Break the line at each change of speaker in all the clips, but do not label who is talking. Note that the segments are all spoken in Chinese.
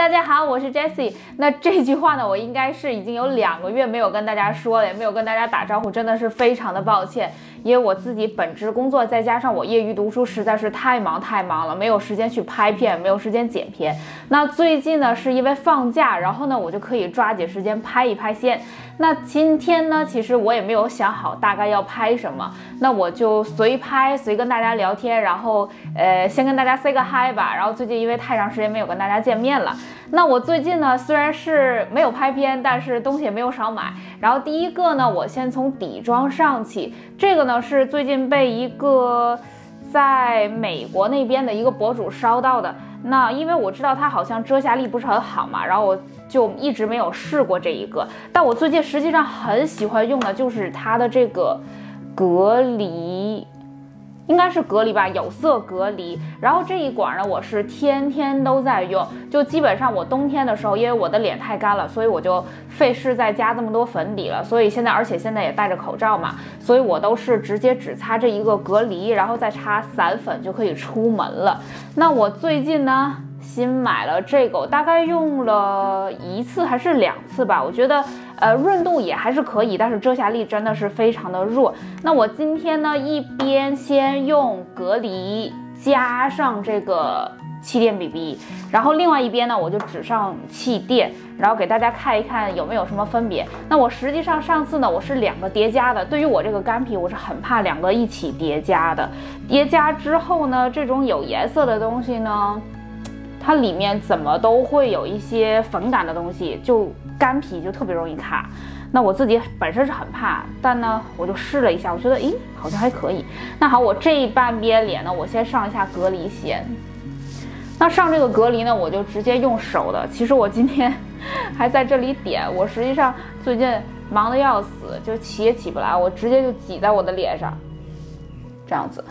大家好，我是 Jessie。那这句话呢，我应该是已经有2个月没有跟大家说了，也没有跟大家打招呼，真的是非常的抱歉。因为我自己本职工作再加上我业余读书，实在是太忙了，没有时间去拍片，没有时间剪片。那最近呢，是因为放假，然后呢，我就可以抓紧时间拍一拍先。那今天呢，其实我也没有想好大概要拍什么，那我就随拍，随跟大家聊天，然后先跟大家 say 个 hi 吧。然后最近因为太长时间没有跟大家见面了，那我最近呢虽然是没有拍片，但是东西也没有少买。然后第一个呢，我先从底妆上起，这个呢是最近被一个在美国那边的一个博主烧到的。那因为我知道它好像遮瑕力不是很好嘛，然后我就一直没有试过这一个。但我最近实际上很喜欢用的就是它的这个隔离，应该是隔离吧，有色隔离。然后这一管呢，我是天天都在用，就基本上我冬天的时候，因为我的脸太干了，所以我就费事再加这么多粉底了。所以而且现在也戴着口罩嘛，所以我都是直接只擦这一个隔离，然后再擦散粉就可以出门了。那我最近呢新买了这个，我大概用了1次还是2次吧，我觉得润度也还是可以，但是遮瑕力真的是非常的弱。那我今天呢一边先用隔离加上这个气垫 BB， 然后另外一边呢我就只上气垫，然后给大家看一看有没有什么分别。那我实际上上次呢我是2个叠加的，对于我这个干皮我是很怕2个一起叠加的。叠加之后呢，这种有颜色的东西呢，它里面怎么都会有一些粉感的东西，就干皮就特别容易卡。那我自己本身是很怕，但呢我就试了一下，我觉得好像还可以。那好，我这一半边脸呢，我先上一下隔离先。那上这个隔离呢，我就直接用手的。其实我今天还在这里点，我实际上最近忙得要死，就起也起不来，我直接就挤在我的脸上，这样子。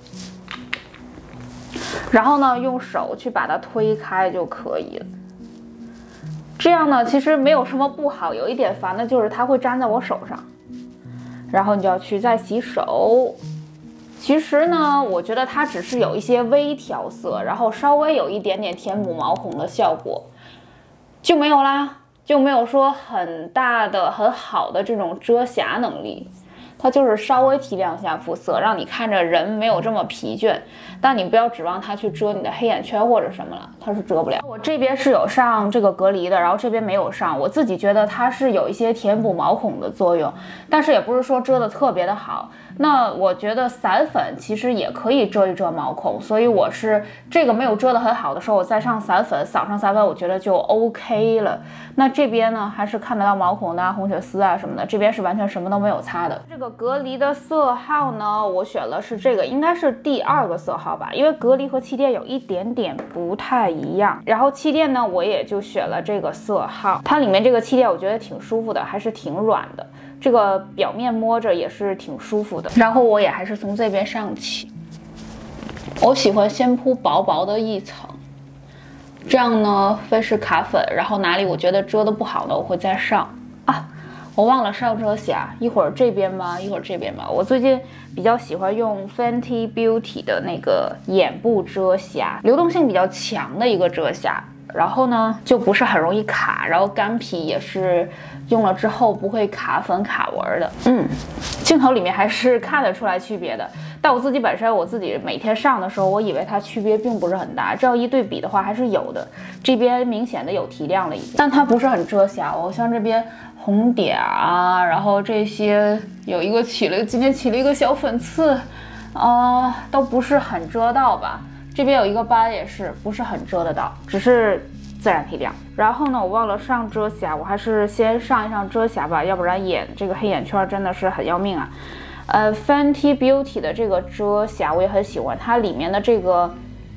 然后呢，用手去把它推开就可以了。这样呢，其实没有什么不好，有一点烦的就是它会粘在我手上，然后你就要去再洗手。其实呢，我觉得它只是有一些微调色，然后稍微有一点点填补毛孔的效果，就没有啦，就没有说很大的、很好的这种遮瑕能力。它就是稍微提亮一下肤色，让你看着人没有这么疲倦，但你不要指望它去遮你的黑眼圈或者什么了，它是遮不了。我这边是有上这个隔离的，然后这边没有上，我自己觉得它是有一些填补毛孔的作用，但是也不是说遮的特别的好。那我觉得散粉其实也可以遮一遮毛孔，所以我是这个没有遮的很好的时候，我再上散粉，扫上散粉，我觉得就 OK 了。那这边呢，还是看得到毛孔的红血丝啊什么的，这边是完全什么都没有擦的。这个隔离的色号呢，我选了是这个，应该是第2个色号吧，因为隔离和气垫有一点点不太一样。然后气垫呢，我也就选了这个色号，它里面这个气垫我觉得挺舒服的，还是挺软的。这个表面摸着也是挺舒服的，然后我也还是从这边上起，我喜欢先铺薄薄的一层，这样呢费事卡粉，然后哪里我觉得遮的不好的我会再上啊。我忘了上遮瑕，一会儿这边吧，一会儿这边吧。我最近比较喜欢用 Fenty Beauty 的那个眼部遮瑕，流动性比较强的一个遮瑕。然后呢，就不是很容易卡，然后干皮也是用了之后不会卡粉卡纹的。镜头里面还是看得出来区别的，但我自己本身我自己每天上的时候，我以为它区别并不是很大，这样一对比的话还是有的。这边明显的有提亮了一点，但它不是很遮瑕。我像这边红点啊，然后这些有一个今天起了一个小粉刺，都不是很遮到吧。这边有一个斑也是不是很遮得到，只是自然提亮。然后呢，我忘了上遮瑕，我还是先上一上遮瑕吧，要不然这个黑眼圈真的是很要命啊。Fenty Beauty 的这个遮瑕我也很喜欢，它里面的这个，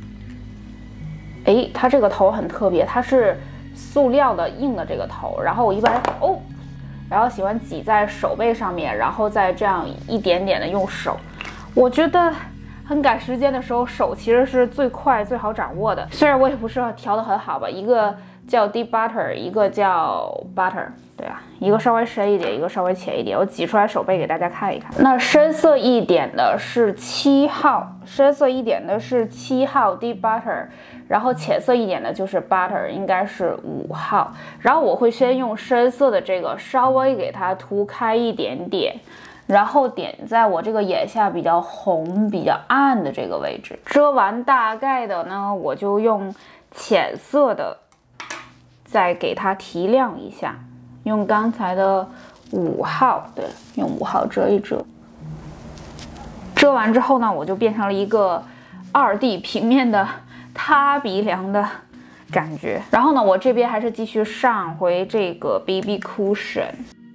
它这个头很特别，它是塑料的硬的这个头，然后我一般然后喜欢挤在手背上面，然后再这样一点点的用手，我觉得很赶时间的时候，手其实是最快最好掌握的。虽然我也不是调得很好吧，一个叫 deep butter， 一个叫 butter， 对吧？一个稍微深一点，一个稍微浅一点。我挤出来手背给大家看一看。那深色一点的是7号，深色一点的是7号 deep butter， 然后浅色一点的就是 butter， 应该是5号。然后我会先用深色的这个稍微给它涂开一点点。然后点在我这个眼下比较红、比较暗的这个位置，遮完大概的呢，我就用浅色的再给它提亮一下，用刚才的5号，对，用5号遮一遮。遮完之后呢，我就变成了一个2D 平面的塌鼻梁的感觉。然后呢，我这边还是继续上回这个 BB Cushion。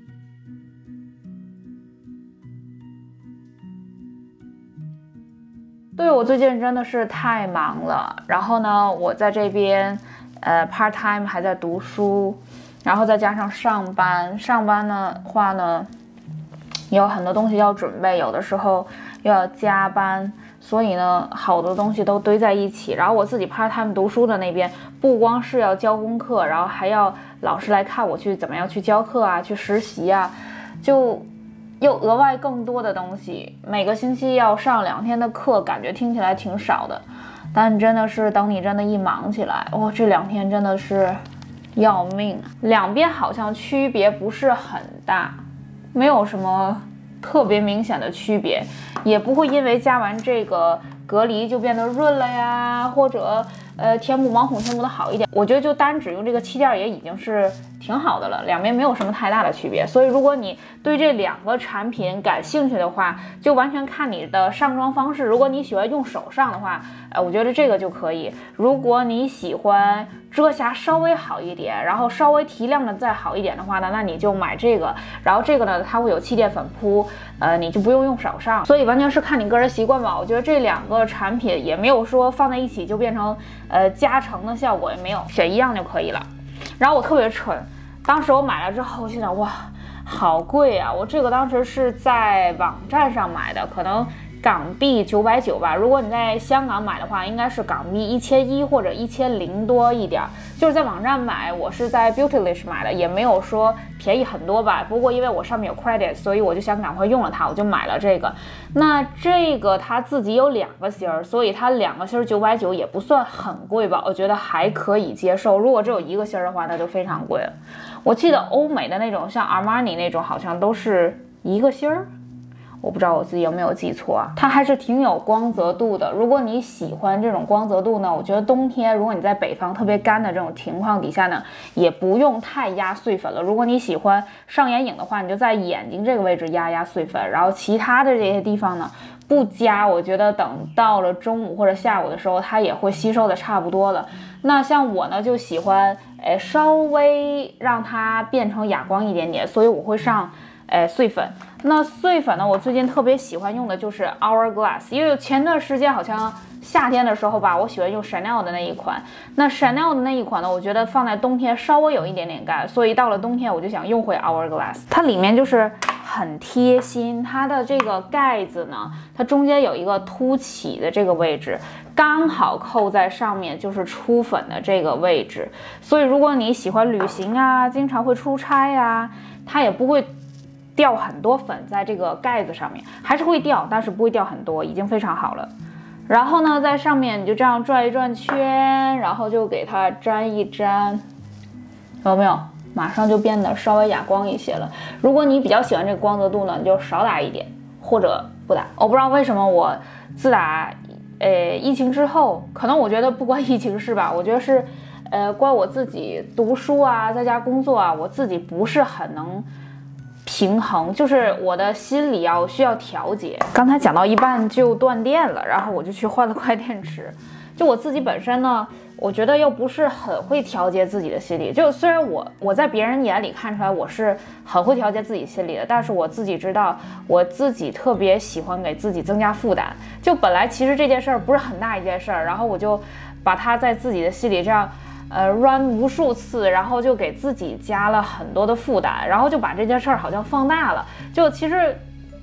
对，我最近真的是太忙了，然后呢，我在这边part time 还在读书，然后再加上上班的话呢，有很多东西要准备，有的时候又要加班，所以呢，好多东西都堆在一起。然后我自己 part time 读书的那边，不光是要交功课，然后还要老师来看我去怎么样去教课啊，去实习啊，就又额外更多的东西，每个星期要上2天的课，感觉听起来挺少的，但真的是等你真的一忙起来，哇，这2天真的是要命啊！两边好像区别不是很大，没有什么特别明显的区别，也不会因为加完这个隔离就变得润了呀，或者填补毛孔填补的好一点。我觉得就单只用这个气垫也已经是挺好的了，两边没有什么太大的区别。所以如果你对这2个产品感兴趣的话，就完全看你的上妆方式。如果你喜欢用手上的话，我觉得这个就可以。如果你喜欢遮瑕稍微好一点，然后稍微提亮的再好一点的话呢，那你就买这个。然后这个呢，它会有气垫粉扑，你就不用手上。所以完全是看你个人习惯吧。我觉得这2个产品也没有说放在一起就变成加成的效果，也没有，选一样就可以了。然后我特别蠢，当时我买了之后，我心想哇，好贵啊！我这个当时是在网站上买的，可能港币990吧。如果你在香港买的话，应该是港币1100或者1000多一点。就是在网站买，我是在 Beautylish 买的，也没有说便宜很多吧。不过因为我上面有 credit， 所以我就想赶快用了它，我就买了这个。那这个它自己有2个芯儿，所以它2个芯儿990也不算很贵吧，我觉得还可以接受。如果只有1个芯儿的话，那就非常贵了。我记得欧美的那种，像 Armani 那种，好像都是1个芯儿。我不知道我自己有没有记错啊，它还是挺有光泽度的。如果你喜欢这种光泽度呢，我觉得冬天如果你在北方特别干的这种情况底下呢，也不用太压碎粉了。如果你喜欢上眼影的话，你就在眼睛这个位置压碎粉，然后其他的这些地方呢不加，我觉得等到了中午或者下午的时候，它也会吸收的差不多了。那像我呢就喜欢稍微让它变成哑光一点点，所以我会上碎粉。那碎粉呢，我最近特别喜欢用的就是 Hourglass， 因为前段时间好像夏天的时候吧，我喜欢用 Chanel 的那一款。那 Chanel 的那一款呢，我觉得放在冬天稍微有一点点干，所以到了冬天我就想用回 Hourglass。它里面就是很贴心，它的这个盖子呢，它中间有一个凸起的这个位置，刚好扣在上面就是出粉的这个位置。所以如果你喜欢旅行啊，经常会出差啊，它也不会掉很多粉在这个盖子上面，还是会掉，但是不会掉很多，已经非常好了。然后呢，在上面你就这样转一转圈，然后就给它粘一粘，有没有？马上就变得稍微哑光一些了。如果你比较喜欢这个光泽度呢，你就少打一点，或者不打。我不知道为什么我自打疫情之后，可能我觉得不关疫情事吧，我觉得是关我自己读书啊，在家工作啊，我自己不是很能平衡，就是我的心理需要调节。刚才讲到一半就断电了，然后我就去换了块电池。就我自己本身呢，我觉得又不是很会调节自己的心理。就虽然我在别人眼里看出来我是很会调节自己心理的，但是我自己知道我自己特别喜欢给自己增加负担。就本来其实这件事儿不是很大一件事儿，然后我就把它在自己的心里这样run 无数次，然后就给自己加了很多的负担，然后就把这件事儿好像放大了。就其实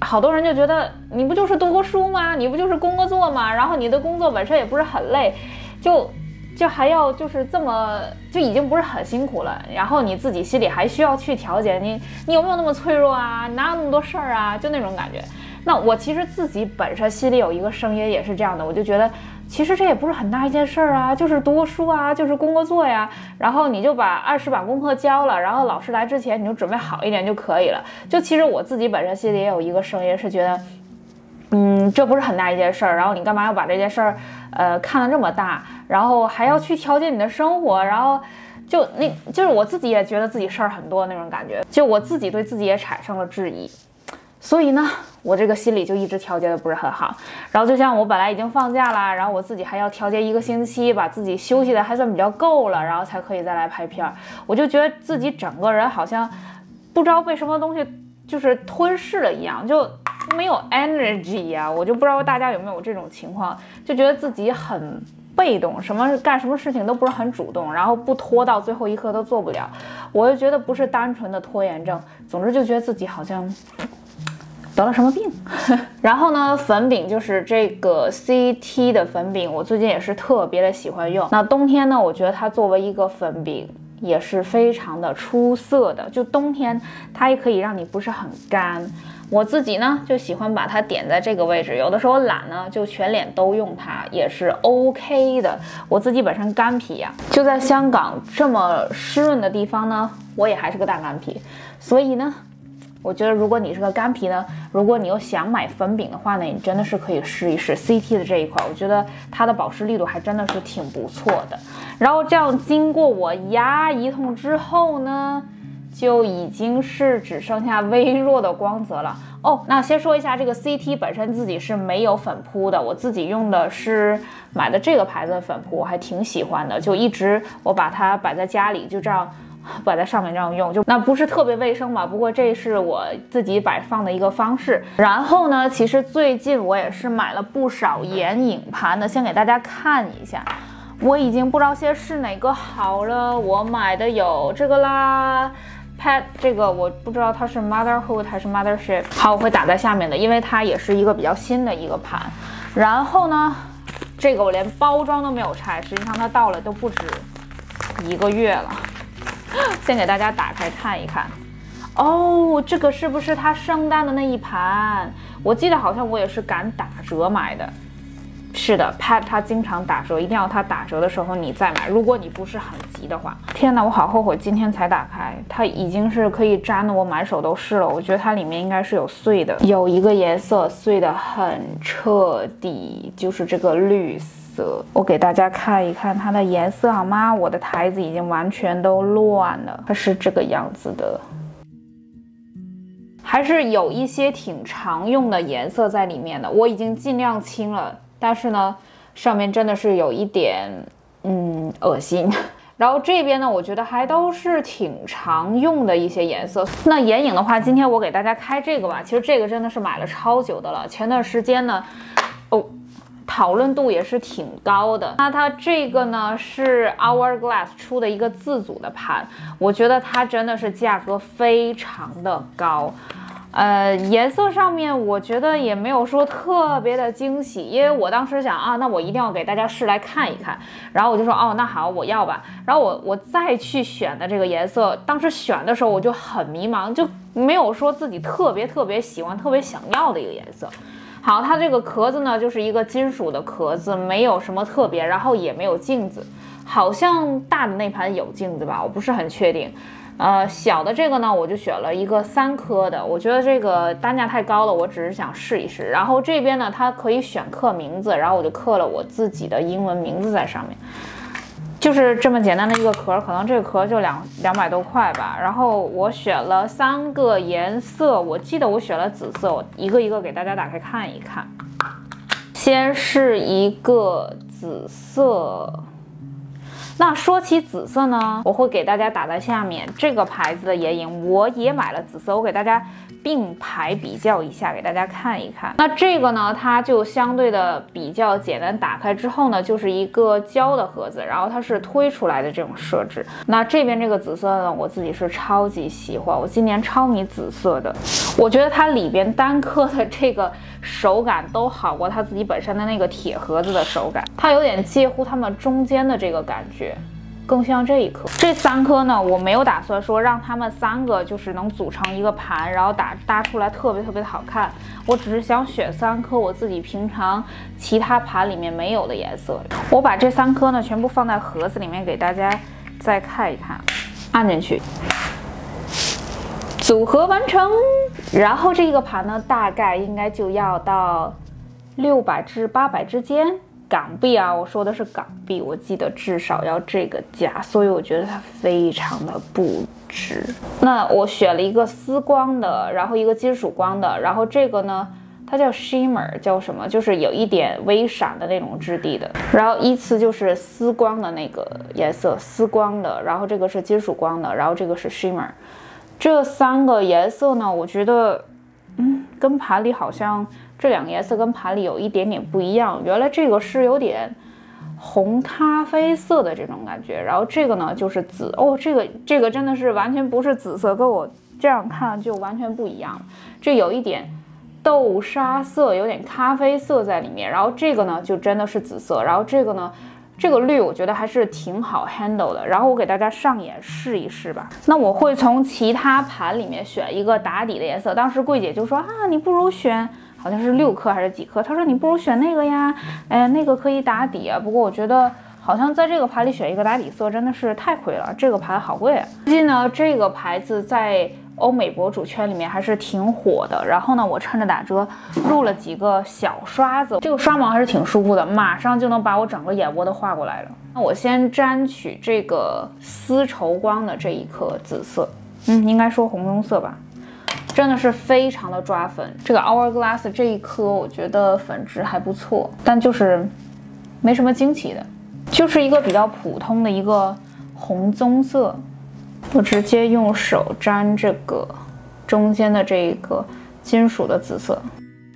好多人就觉得你不就是读过书吗？你不就是工作吗？然后你的工作本身也不是很累，就还要就是这么就已经不是很辛苦了，然后你自己心里还需要去调节你有没有那么脆弱啊？哪有那么多事儿啊？就那种感觉。那我其实自己本身心里有一个声音也是这样的，我就觉得其实这也不是很大一件事儿啊，就是读过书啊，就是工作呀，然后你就按时把功课交了，然后老师来之前你就准备好一点就可以了。就其实我自己本身心里也有一个声音是觉得，这不是很大一件事儿，然后你干嘛要把这件事儿，看得这么大，然后还要去调节你的生活，然后就是我自己也觉得自己事儿很多那种感觉，就我自己对自己也产生了质疑。所以呢，我这个心里就一直调节的不是很好。然后就像我本来已经放假啦，然后我自己还要调节1个星期，把自己休息的还算比较够了，然后才可以再来拍片。我就觉得自己整个人好像不知道被什么东西就是吞噬了一样，就没有 energy 呀。我就不知道大家有没有这种情况，就觉得自己很被动，干什么事情都不是很主动，然后不拖到最后一刻都做不了。我就觉得不是单纯的拖延症，总之就觉得自己好像得了什么病。然后呢，粉饼就是这个 CT 的粉饼，我最近也是特别的喜欢用。那冬天呢，我觉得它作为一个粉饼也是非常的出色的，就冬天它也可以让你不是很干。我自己呢就喜欢把它点在这个位置，有的时候懒呢就全脸都用它也是 OK 的。我自己本身干皮呀，就在香港这么湿润的地方呢，我也还是个大干皮，所以呢我觉得如果你是个干皮呢，如果你又想买粉饼的话呢，你真的是可以试一试 CT 的这一块，我觉得它的保湿力度还真的是挺不错的。然后这样经过我压一通之后呢，就已经是只剩下微弱的光泽了。那先说一下这个 CT 本身自己是没有粉扑的，我自己用的是买的这个牌子的粉扑，我还挺喜欢的，就一直我把它摆在家里，就这样摆在上面这样用，就那不是特别卫生吧，不过这是我自己摆放的一个方式。然后呢，其实最近我也是买了不少眼影盘的，先给大家看一下，我已经不知道先是哪个好了。我买的有这个啦，Pet 这个我不知道它是 Motherhood 还是 Mothership， 好，我会打在下面的，因为它也是一个比较新的一个盘。然后呢，这个我连包装都没有拆，实际上它到了都不止1个月了。先给大家打开看一看。这个是不是它圣诞的那一盘？我记得好像我也是赶打折买的。是的 ，Pet 它经常打折，一定要它打折的时候你再买。如果你不是很急的话，天哪，我好后悔今天才打开，它已经是可以粘的，我满手都是了。我觉得它里面应该是有碎的，有一个颜色碎的很彻底，就是这个绿色。我给大家看一看它的颜色好吗？我的台子已经完全都乱了，它是这个样子的。还是有一些挺常用的颜色在里面的，我已经尽量清了。但是呢，上面真的是有一点，恶心。然后这边呢，我觉得还都是挺常用的一些颜色。那眼影的话，今天我给大家开这个吧。其实这个真的是买了超久的了。前段时间呢，讨论度也是挺高的。那它这个呢是 Hourglass 出的一个自组的盘，我觉得它真的是价格非常的高。颜色上面我觉得也没有说特别的惊喜，因为我当时想那我一定要给大家试来看一看，然后我就说那好，我要吧。然后我再去选的这个颜色，当时选的时候我就很迷茫，就没有说自己特别喜欢、特别想要的一个颜色。好，它这个壳子呢就是一个金属的壳子，没有什么特别，然后也没有镜子，好像大的那盘有镜子吧，我不是很确定。小的这个呢，我就选了一个3颗的，我觉得这个单价太高了，我只是想试一试。然后这边呢，它可以选刻名字，然后我就刻了我自己的英文名字在上面，就是这么简单的一个壳，可能这个壳就200多块吧。然后我选了3个颜色，我记得我选了紫色，我一个一个给大家打开看一看。先是一个紫色。 那说起紫色呢，我会给大家打在下面这个牌子的眼影，我也买了紫色，我给大家并排比较一下，给大家看一看。那这个呢，它就相对的比较简单，打开之后呢，就是一个胶的盒子，然后它是推出来的这种设置。那这边这个紫色呢，我自己是超级喜欢，我今年超迷紫色的。我觉得它里边单颗的这个手感都好过它自己本身的那个铁盒子的手感，它有点介乎它们中间的这个感觉。更像这一颗，这3颗呢，我没有打算说让它们3个就是能组成一个盘，然后搭出来特别的好看。我只是想选3颗我自己平常其他盘里面没有的颜色。我把这3颗呢全部放在盒子里面给大家再看一看，按进去，组合完成。然后这个盘呢，大概应该就要到600至800之间。港币啊，我说的是港币，我记得至少要这个价，所以我觉得它非常的不值。那我选了一个丝光的，然后一个金属光的，然后这个呢，它叫 shimmer， 叫什么？就是有一点微闪的那种质地的。然后依次就是丝光的那个颜色，丝光的，然后这个是金属光的，然后这个是 shimmer。这3个颜色呢，我觉得，跟盘里好像这2个颜色跟盘里有一点点不一样。原来这个是有点红咖啡色的这种感觉，然后这个呢就是紫哦，这个真的是完全不是紫色，跟我这样看就完全不一样。这有一点豆沙色，有点咖啡色在里面，然后这个呢就真的是紫色，然后这个呢。这个绿我觉得还是挺好 handle 的，然后我给大家上眼试一试吧。那我会从其他盘里面选一个打底的颜色。当时柜姐就说啊，你不如选，好像是6颗还是几颗？她说你不如选那个呀，那个可以打底啊。不过我觉得好像在这个盘里选一个打底色真的是太亏了，这个盘好贵啊。最近呢，这个牌子在欧美博主圈里面还是挺火的，然后呢，我趁着打折入了几个小刷子，这个刷毛还是挺舒服的，马上就能把我整个眼窝都画过来了。那我先沾取这个丝绸光的这一颗紫色，应该说红棕色吧，真的是非常的抓粉。这个 Hourglass 这一颗我觉得粉质还不错，但就是没什么惊奇的，就是一个比较普通的一个红棕色。我直接用手沾这个中间的这一个金属的紫色，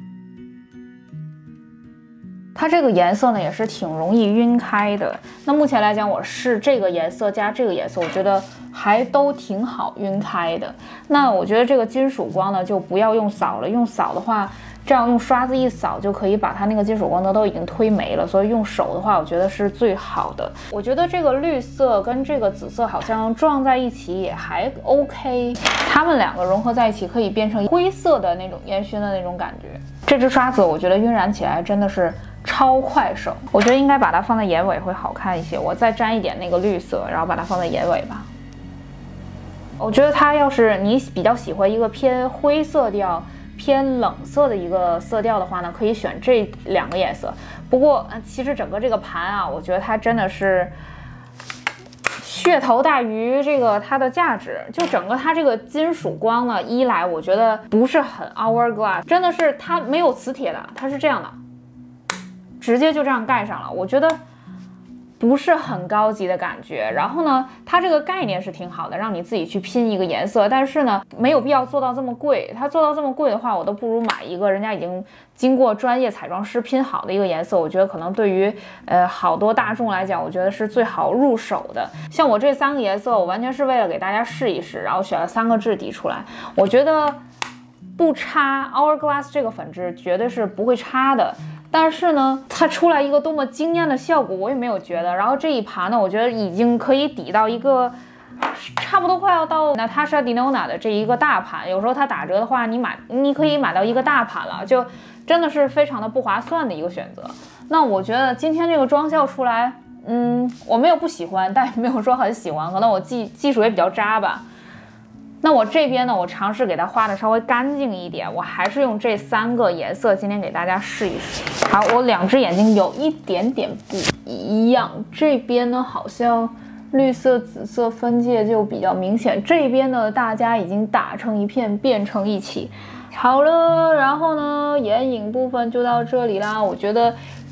它这个颜色呢也是挺容易晕开的。那目前来讲，我试这个颜色加这个颜色，我觉得还都挺好晕开的。那我觉得这个金属光呢就不要用扫了，用扫的话，这样用刷子一扫就可以把它那个金属光都已经推没了，所以用手的话，我觉得是最好的。我觉得这个绿色跟这个紫色好像撞在一起也还 OK， 它们2个融合在一起可以变成灰色的那种烟熏的那种感觉。这支刷子我觉得晕染起来真的是超快手，我觉得应该把它放在眼尾会好看一些。我再沾一点那个绿色，然后把它放在眼尾吧。我觉得它要是你比较喜欢一个偏灰色调、偏冷色的一个色调的话呢，可以选这2个颜色。不过其实整个这个盘啊，我觉得它真的是噱头大于这个它的价值。就整个它这个金属光呢，一来我觉得不是很 Hourglass， 真的是它没有磁铁的，它是这样的，直接就这样盖上了。我觉得不是很高级的感觉。然后呢，它这个概念是挺好的，让你自己去拼一个颜色，但是呢，没有必要做到这么贵。它做到这么贵的话，我都不如买一个人家已经经过专业彩妆师拼好的一个颜色。我觉得可能对于好多大众来讲，我觉得是最好入手的。像我这3个颜色，我完全是为了给大家试一试，然后选了3个质地出来，我觉得不差。Hourglass 这个粉质绝对是不会差的。但是呢，它出来一个多么惊艳的效果，我也没有觉得。然后这一盘呢，我觉得已经可以抵到一个差不多快要到 Natasha Denona 的这一个大盘。有时候它打折的话，你可以买到一个大盘了，就真的是非常的不划算的一个选择。那我觉得今天这个妆效出来，我没有不喜欢，但也没有说很喜欢，可能我技术也比较渣吧。那我这边呢，我尝试给它画的稍微干净一点，我还是用这3个颜色今天给大家试一试。好，我2只眼睛有一点点不一样，这边呢好像绿色紫色分界就比较明显，这边呢大家已经打成一片，变成一起。好了，然后呢眼影部分就到这里啦。我觉得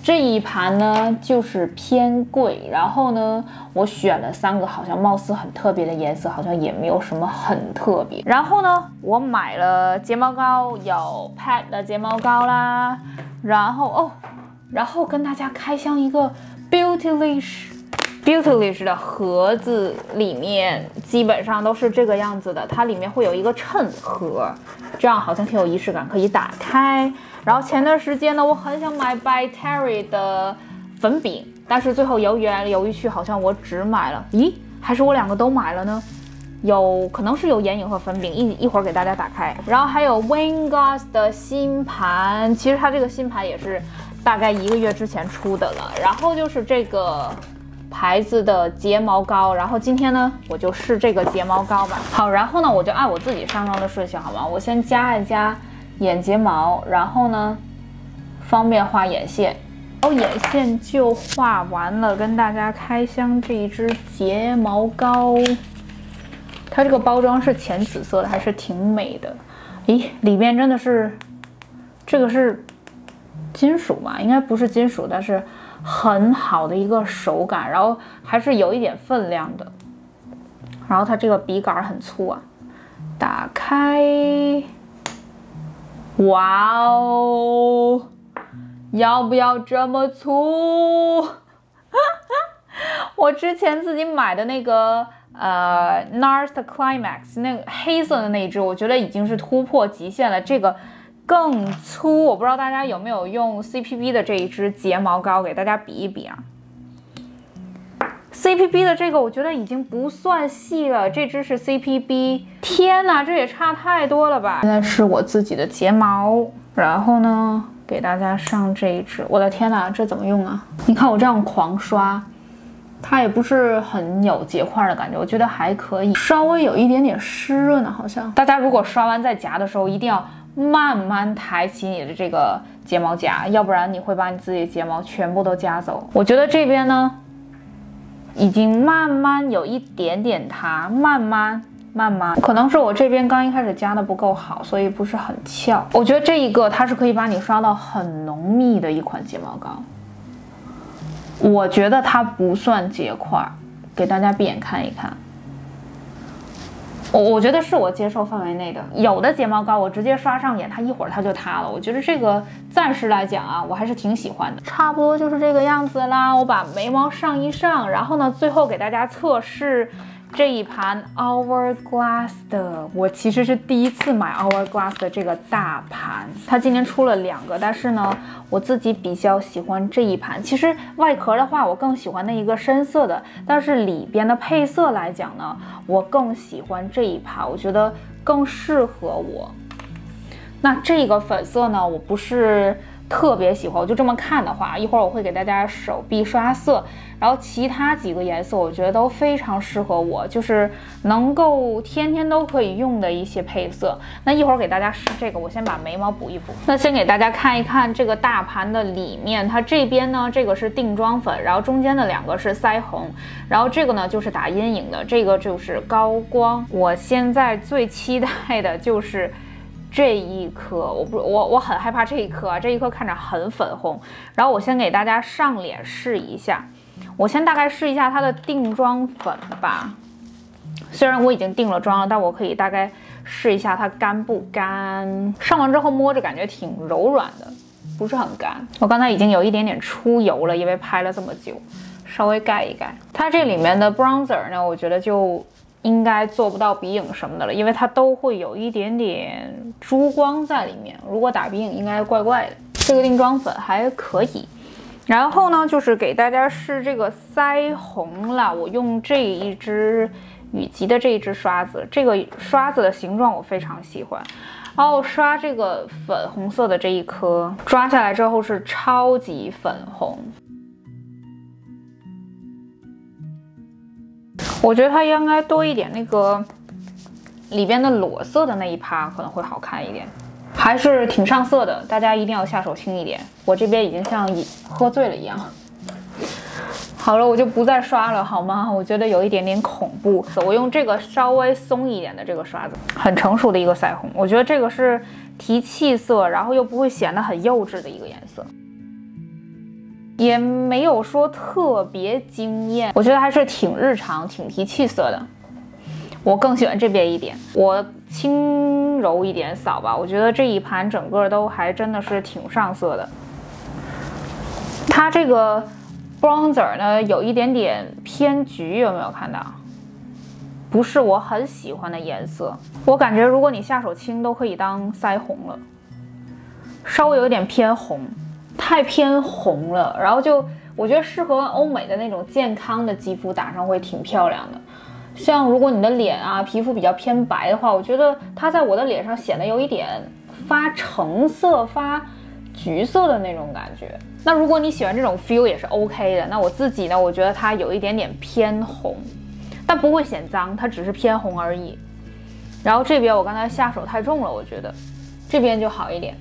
这一盘呢就是偏贵，然后呢我选了3个好像貌似很特别的颜色，好像也没有什么很特别。然后呢我买了睫毛膏，有 Pat 的睫毛膏啦，然后跟大家开箱一个 Beautylish 的盒子，里面基本上都是这个样子的，它里面会有一个衬盒，这样好像挺有仪式感，可以打开。然后前段时间呢，我很想买 By Terry 的粉饼，但是最后犹豫来犹豫去，好像我只买了，还是我2个都买了呢？可能是有眼影和粉饼，一会儿给大家打开。然后还有 Wayne Goss 的新盘，其实它这个新盘也是大概1个月之前出的了。然后就是这个牌子的睫毛膏，然后今天呢我就试这个睫毛膏吧。好，然后呢我就按我自己上妆的顺序好吗？我先夹一夹眼睫毛，然后呢方便画眼线，眼线就画完了，跟大家开箱这一支睫毛膏。它这个包装是浅紫色的，还是挺美的。里面真的是，这个是金属吗？应该不是金属，但是很好的一个手感，然后还是有一点分量的。然后它这个笔杆很粗啊，打开。哇哦，要不要这么粗？我之前自己买的那个NARS 的 Climax 那个黑色的那一支，我觉得已经是突破极限了。这个更粗，我不知道大家有没有用 CPB 的这一支睫毛膏，给大家比一比啊。CPB 的这个我觉得已经不算细了，这支是 CPB， 天哪，这也差太多了吧！现在是我自己的睫毛，然后呢给大家上这一支，我的天哪，这怎么用啊？你看我这样狂刷，它也不是很有结块的感觉，我觉得还可以，稍微有一点点湿润了，好像。大家如果刷完再夹的时候，一定要慢慢抬起你的这个睫毛夹，要不然你会把你自己的睫毛全部都夹走。我觉得这边呢已经慢慢有一点点塌，慢慢，可能是我这边刚一开始夹的不够好，所以不是很翘。我觉得这一个它是可以把你刷到很浓密的一款睫毛膏，我觉得它不算结块，给大家闭眼看一看。我觉得是我接受范围内的。有的睫毛膏我直接刷上眼，它一会儿它就塌了。我觉得这个暂时来讲啊，我还是挺喜欢的。差不多就是这个样子啦。我把眉毛上一上，然后呢，最后给大家测试这一盘 Hourglass 的。我其实是第一次买 Hourglass 的这个大盘，它今年出了2个，但是呢，我自己比较喜欢这一盘。其实外壳的话，我更喜欢那一个深色的，但是里边的配色来讲呢，我更喜欢这一盘，我觉得更适合我。那这个粉色呢，我不是特别喜欢，我就这么看的话，一会儿我会给大家手臂刷色，然后其他几个颜色我觉得都非常适合我，就是能够天天都可以用的一些配色。那一会儿给大家试这个，我先把眉毛补一补。那先给大家看一看这个大盘的里面，它这边呢，这个是定妆粉，然后中间的2个是腮红，然后这个呢就是打阴影的，这个就是高光。我现在最期待的就是这一颗，我很害怕这一颗啊，这一颗看着很粉红。然后我先给大家上脸试一下，我先大概试一下它的定妆粉吧。虽然我已经定了妆了，但我可以大概试一下它干不干。上完之后摸着感觉挺柔软的，不是很干。我刚才已经有一点点出油了，因为拍了这么久，稍微盖一盖。它这里面的 bronzer 呢，我觉得就应该做不到鼻影什么的了，因为它都会有一点点珠光在里面，如果打鼻影应该怪怪的。这个定妆粉还可以。然后呢，就是给大家试这个腮红了，我用这一支雨吉的这一支刷子，这个刷子的形状我非常喜欢。然后刷这个粉红色的这一颗，抓下来之后是超级粉红。我觉得它应该多一点那个里边的裸色的那一趴可能会好看一点，还是挺上色的，大家一定要下手轻一点。我这边已经像喝醉了一样。好了，我就不再刷了好吗？我觉得有一点点恐怖。我用这个稍微松一点的这个刷子，很成熟的一个腮红，我觉得这个是提气色，然后又不会显得很幼稚的一个颜色。 也没有说特别惊艳，我觉得还是挺日常、挺提气色的。我更喜欢这边一点，我轻柔一点扫吧，我觉得这一盘整个都还真的是挺上色的。它这个 bronzer 呢有一点点偏橘，有没有看到？不是我很喜欢的颜色，我感觉如果你下手轻都可以当腮红了，稍微有点偏红，太偏红了，然后就我觉得适合欧美的那种健康的肌肤打上会挺漂亮的。像如果你的脸啊皮肤比较偏白的话，我觉得它在我的脸上显得有一点发橙色、发橘色的那种感觉。那如果你喜欢这种 feel 也是 OK 的。那我自己呢，我觉得它有一点点偏红，但不会显脏，它只是偏红而已。然后这边我刚才下手太重了，我觉得这边就好一点。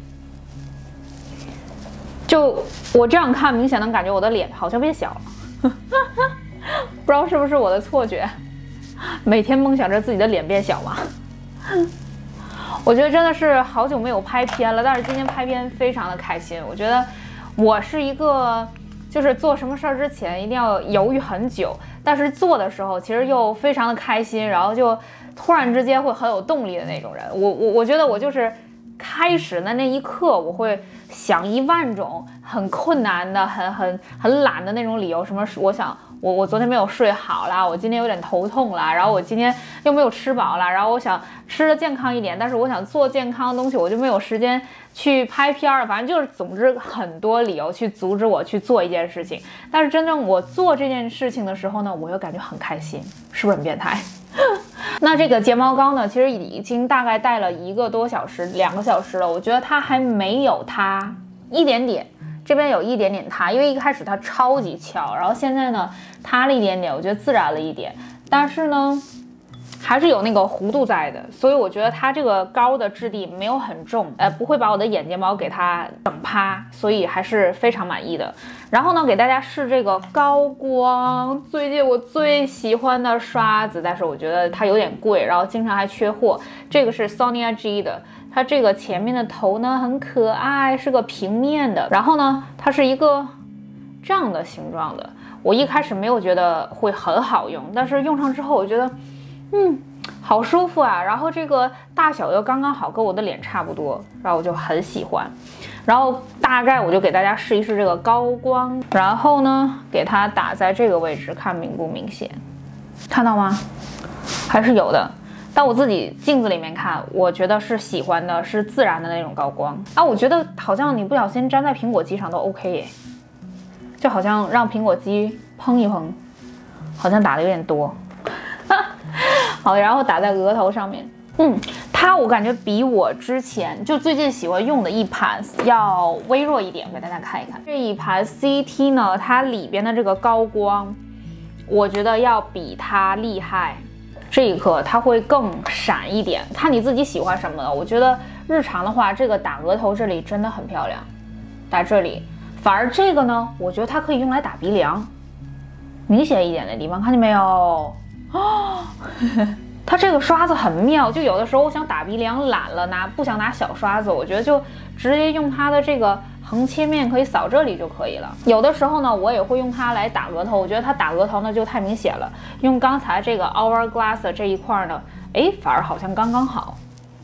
就我这样看，明显能感觉我的脸好像变小了，不知道是不是我的错觉。每天梦想着自己的脸变小嘛。我觉得真的是好久没有拍片了，但是今天拍片非常的开心。我觉得我是一个就是做什么事儿之前一定要犹豫很久，但是做的时候其实又非常的开心，然后就突然之间会很有动力的那种人。我觉得我就是开始的那一刻，我会想10000种很困难的、很懒的那种理由，什么我想。我昨天没有睡好啦，我今天有点头痛啦，然后我今天又没有吃饱啦，然后我想吃的健康一点，但是我想做健康的东西，我就没有时间去拍片儿，反正就是总之很多理由去阻止我去做一件事情。但是真正我做这件事情的时候呢，我又感觉很开心，是不是很变态？那这个睫毛膏呢，其实已经大概戴了1个多小时、2个小时了，我觉得它还没有它一点点。这边有一点点塌，因为一开始它超级翘，然后现在呢塌了一点点，我觉得自然了一点，但是呢还是有那个弧度在的，所以我觉得它这个膏的质地没有很重，不会把我的眼睫毛给它整趴，所以还是非常满意的。然后呢，给大家试这个高光，最近我最喜欢的刷子，但是我觉得它有点贵，然后经常还缺货。这个是 Sonia G 的。它这个前面的头呢很可爱，是个平面的，然后呢它是一个这样的形状的。我一开始没有觉得会很好用，但是用上之后我觉得好舒服啊，然后这个大小又刚刚好，跟我的脸差不多，然后我就很喜欢。然后大概我就给大家试一试这个高光，然后呢给它打在这个位置，看明不明显，看到吗？还是有的。但我自己镜子里面看，我觉得是喜欢的，是自然的那种高光啊。我觉得好像你不小心粘在苹果肌上都 OK 耶，就好像让苹果肌蓬一蓬，好像打的有点多。好，然后打在额头上面，它我感觉比我之前就最近喜欢用的一盘要微弱一点，给大家看一看。这一盘 CT 呢，它里边的这个高光，我觉得要比它厉害。这一颗它会更闪一点，看你自己喜欢什么的。我觉得日常的话，这个打额头这里真的很漂亮，打这里。反而这个呢，我觉得它可以用来打鼻梁，明显一点的地方，看见没有？它这个刷子很妙，就有的时候我想打鼻梁懒了不想拿小刷子，我觉得就直接用它的这个横切面可以扫这里就可以了。有的时候呢，我也会用它来打额头，我觉得它打额头呢就太明显了。用刚才这个 Hourglass 的这一块呢，反而好像刚刚好，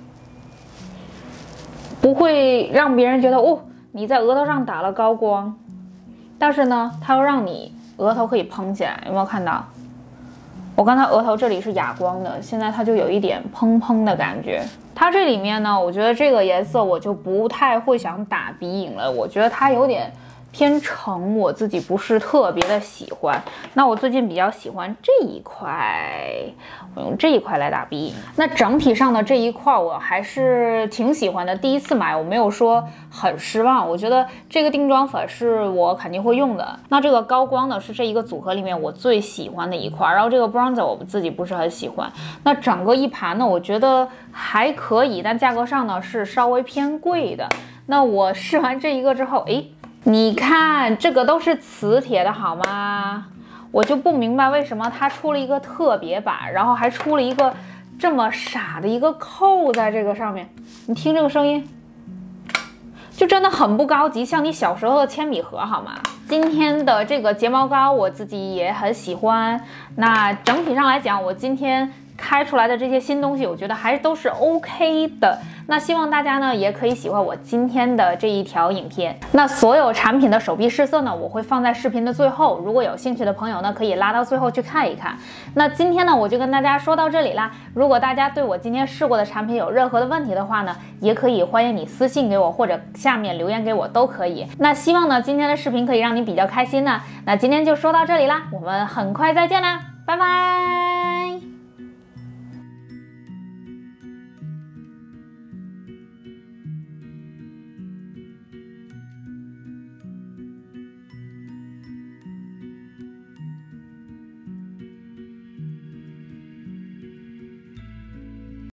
不会让别人觉得你在额头上打了高光，但是呢，它又让你额头可以蓬起来，有没有看到？我刚才额头这里是哑光的，现在它就有一点蓬蓬的感觉。它这里面呢，我觉得这个颜色我就不太会想打鼻影了，我觉得它有点偏橙，我自己不是特别的喜欢。那我最近比较喜欢这一块，我用这一块来打鼻影。那整体上的这一块我还是挺喜欢的，第一次买我没有说很失望，我觉得这个定妆粉是我肯定会用的。那这个高光呢是这一个组合里面我最喜欢的一块，然后这个 bronzer 我自己不是很喜欢。那整个一盘呢，我觉得还可以，但价格上呢是稍微偏贵的。那我试完这一个之后，你看这个都是磁铁的好吗？我就不明白为什么它出了一个特别版，然后还出了一个这么傻的一个扣在这个上面。你听这个声音，就真的很不高级，像你小时候的铅笔盒好吗？ 今天的这个睫毛膏我自己也很喜欢。那整体上来讲，我今天开出来的这些新东西，我觉得还都是 OK 的。那希望大家呢也可以喜欢我今天的这一条影片。那所有产品的手臂试色呢，我会放在视频的最后，如果有兴趣的朋友呢，可以拉到最后去看一看。那今天呢，我就跟大家说到这里啦。如果大家对我今天试过的产品有任何的问题的话呢，也可以欢迎你私信给我，或者下面留言给我都可以。那希望呢今天的视频可以让你比较开心呢。那今天就说到这里啦，我们很快再见啦，拜拜。